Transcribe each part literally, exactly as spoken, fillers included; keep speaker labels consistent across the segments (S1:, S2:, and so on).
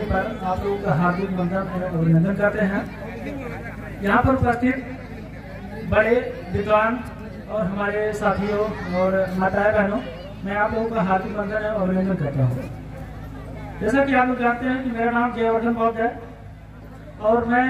S1: पर आप लोगों का हार्दिक वंदन और अभिनंदन करते हैं। यहाँ पर उपस्थित बड़े विद्वान और हमारे साथियों और माताएं बहनों, मैं आप लोगों का हार्दिक वंदन और अभिनंदन करता हूँ। जैसा कि आप लोग जानते हैं कि मेरा नाम जयवर्धन बौद्ध है और मैं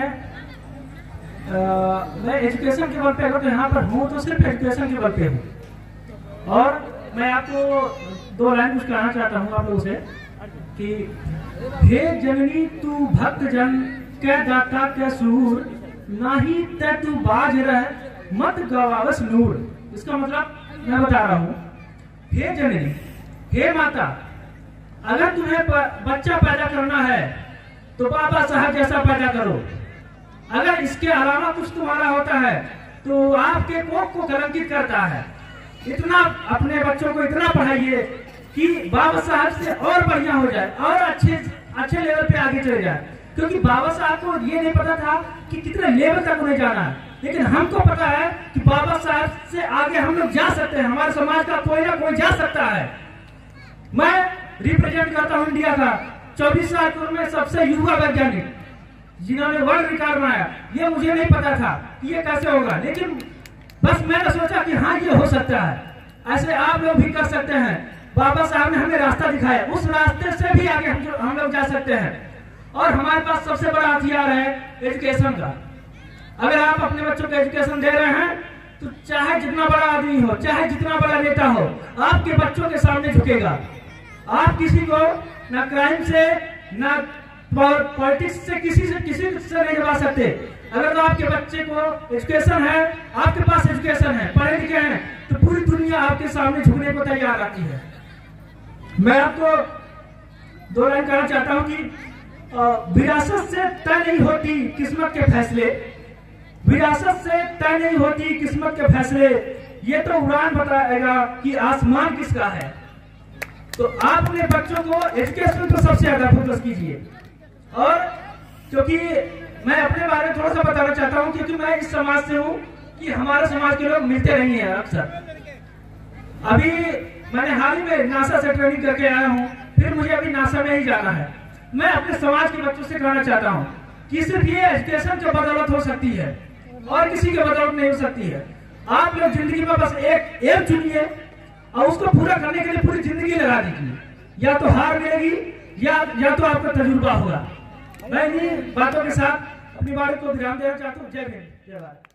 S1: आ, मैं एजुकेशन के बल पे अगर तो यहाँ पर हूँ तो सिर्फ एजुकेशन के बल पे हूँ। और मैं आपको दो लाइन कुछ कहना चाहता हूँ आप लोगों से कि हे जननी तू भक्त जन कै दाता कै सूर, नाही तै तू बाज रह मत गवावस नूर। इसका मतलब मैं बता रहा हूँ, हे जननी, हे माता, अगर तुम्हें बच्चा पैदा करना है तो बाबा साहब जैसा पैदा करो। अगर इसके अलावा कुछ तुम्हारा होता है तो आपके कोख को कलंकित करता है। इतना अपने बच्चों को इतना पढ़ाइए कि बाबा साहब से और बढ़िया हो जाए और अच्छे अच्छे लेवल पे आगे चले जाए, क्योंकि बाबा साहब को ये नहीं पता था कि कितने लेवल तक उन्हें जाना है, लेकिन हमको पता है कि बाबा साहब से आगे हम लोग जा सकते हैं। हमारे समाज का कोई ना कोई जा सकता है। मैं रिप्रेजेंट करता हूँ इंडिया का चौबीस साल की उम्र में सबसे युवा वैज्ञानिक जिन्होंने वर्ल्ड रिकॉर्ड बनाया। ये मुझे नहीं पता था कि ये कैसे होगा, लेकिन बस मैंने सोचा कि हाँ ये हो सकता है। ऐसे आप लोग भी कर सकते हैं। बाबा साहब ने हमें रास्ता दिखाया, उस रास्ते से भी आगे हम, हम लोग जा सकते हैं। और हमारे पास सबसे बड़ा हथियार है एजुकेशन का। अगर आप अपने बच्चों को एजुकेशन दे रहे हैं तो चाहे जितना बड़ा आदमी हो, चाहे जितना बड़ा नेता हो, आपके बच्चों के सामने झुकेगा। आप किसी को ना क्राइम से ना पॉलिटिक्स से किसी से किसी से नहीं दबा सकते। अगर तो आपके बच्चे को एजुकेशन है, आपके पास एजुकेशन है, पढ़े लिखे हैं, तो पूरी दुनिया आपके सामने झुकने को तैयार आती है। मैं आपको दो लाइन कहना चाहता हूं कि विरासत से तय नहीं होती किस्मत के फैसले, विरासत से तय नहीं होती किस्मत के फैसले, ये तो उड़ान बताएगा कि आसमान किसका है। तो आप अपने बच्चों को एजुकेशन को सबसे ज्यादा फोकस कीजिए। और क्योंकि मैं अपने बारे में थोड़ा सा बताना चाहता हूं, क्योंकि मैं इस समाज से हूं कि हमारे समाज के लोग मिलते नहीं है अक्सर। अभी मैंने हाल ही में नासा से ट्रेनिंग करके आया हूं, फिर मुझे अभी नासा में ही जाना है। मैं अपने समाज के बच्चों से कहना चाहता हूं कि सिर्फ ये एजुकेशन की बदौलत हो सकती है और किसी की बदौलत नहीं हो सकती है। आप लोग जिंदगी में बस एक एम चुनिए और उसको पूरा करने के लिए पूरी जिंदगी लगा दीजिए। या तो हार मिलेगी या या तो आपका तजुर्बा होगा। मैं इन्हीं बातों के साथ अपनी बात को विराम देना चाहता हूँ। जय हिंद, जय भारत।